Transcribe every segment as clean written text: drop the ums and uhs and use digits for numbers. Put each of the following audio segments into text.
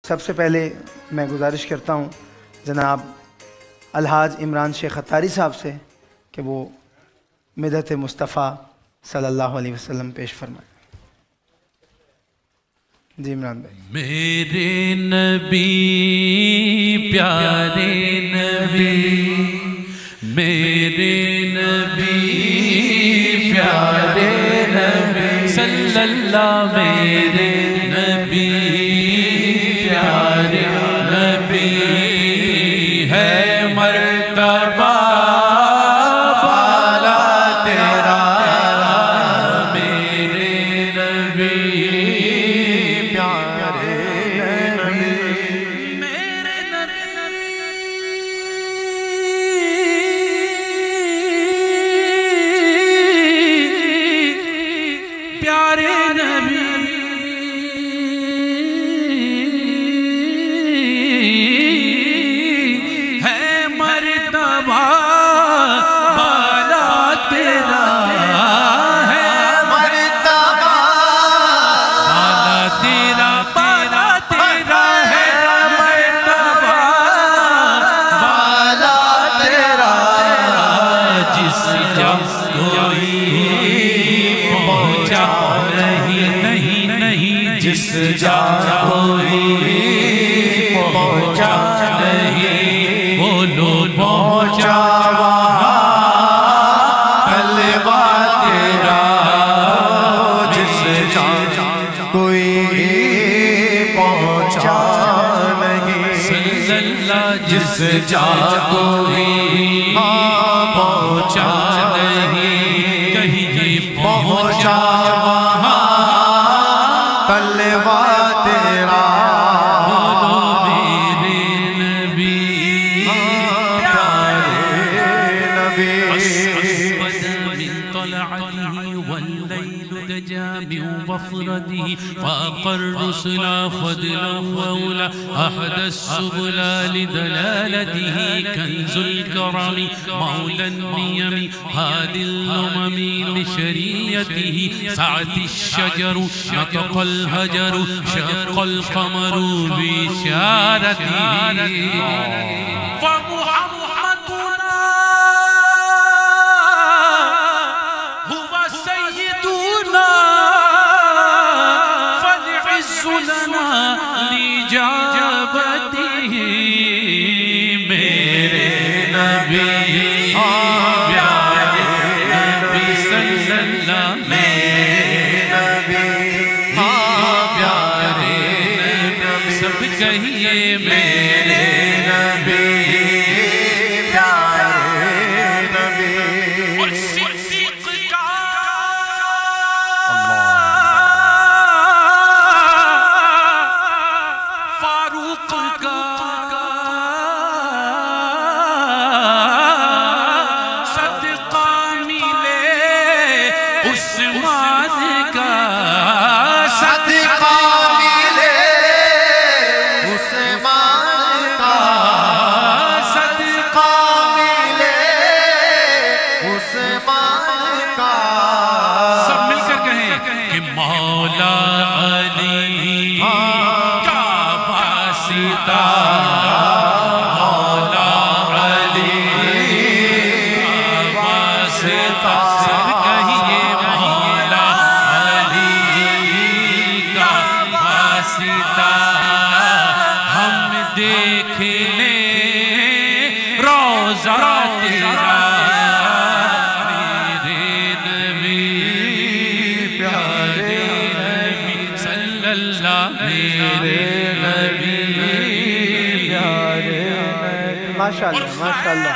سب سے پہلے میں گزارش کرتا ہوں جناب الحاج عمران شیخ اتاری صاحب سے کہ وہ مدحت مصطفیٰ صلی اللہ علیہ وسلم پیش فرمائیں۔ جی عمران بھائی۔ میرے نبی پیارے نبی، میرے نبی پیارے نبی صلی اللہ، میرے نبی پیارے نبی ہے مرتبہ بالا تیرا، میرے نبی پیارے نبی، میرے نبی پیارے نبی جس جا کوئی پہنچا نہیں، بولو پہنچا وہاں حلوہ تیرا، جس جا کوئی پہنچا نہیں، صلی اللہ جس جا کوئی پہنچا نہیں، کہیں پہنچا حلوہ تیرا، بولو میرے نبی پیارے نبی، أسود من طلعته والليل دجى من وفرده، فاق الرسل فضلا وأولى أحدى السبل لدلالته، كنز الكرم مولى النيم هادي الأمم لشريعته، سعت الشجر نطق الهجر شق القمر بإشارته، فمحمدنا هو سيدنا، فالعز لنا لإجابته، میرے نبی پیارے نبی صلی اللہ، کہیے میرے نبی پیارے نبی، اور صدیق کا فاروق کا صدقہ ملے عثمان کا، صدقہ مولا علی کا واسطہ، مولا علی کا واسطہ، سب کہیے مولا علی کا واسطہ، ہم دیکھ لیں روضہ تیرا، ماشاءاللہ ماشاءاللہ۔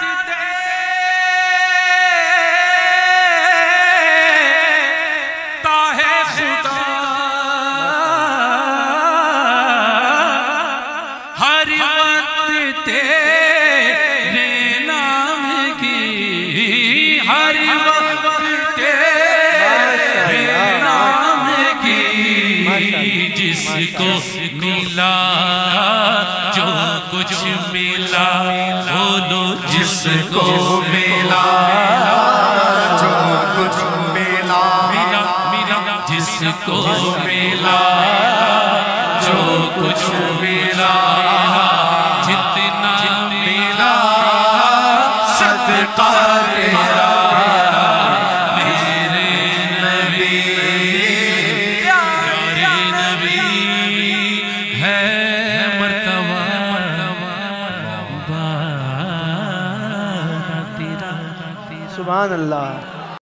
ہر وقت تیرے نام کی، ہر وقت تیرے نام کی، جس کو ملا جو کچھ ملا، بولو جس کو ملا جو کچھ ملا، جس کو ملا جو کچھ ملا جتنا ملا صدقہ تیرا میرے نبی پیارے نبی ہے مرتبہ تیرا سبحان اللہ.